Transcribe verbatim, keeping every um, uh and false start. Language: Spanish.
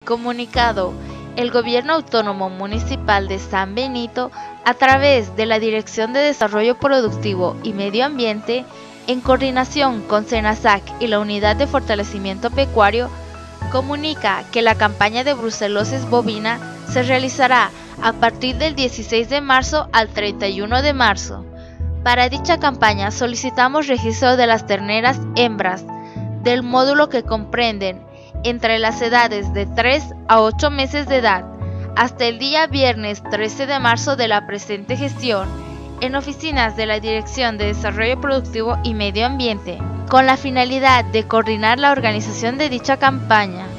Comunicado, el Gobierno Autónomo Municipal de San Benito, a través de la Dirección de Desarrollo Productivo y Medio Ambiente, en coordinación con SENASAC y la Unidad de Fortalecimiento Pecuario, comunica que la campaña de brucelosis bovina se realizará a partir del dieciséis de marzo al treinta y uno de marzo. Para dicha campaña solicitamos registro de las terneras hembras del módulo que comprenden entre las edades de tres a ocho meses de edad hasta el día viernes trece de marzo de la presente gestión en oficinas de la Dirección de Desarrollo Productivo y Medio Ambiente, con la finalidad de coordinar la organización de dicha campaña.